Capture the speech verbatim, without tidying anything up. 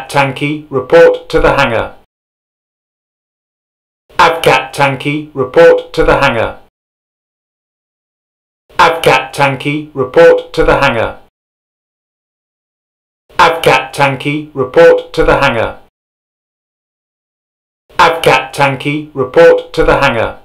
Avcat Tanky, report to the hangar. Avcat Tanky, report to the hangar. Avcat Tanky, report to the hangar. Avcat Tanky, report to the hangar. Avcat Tanky, report to the hangar.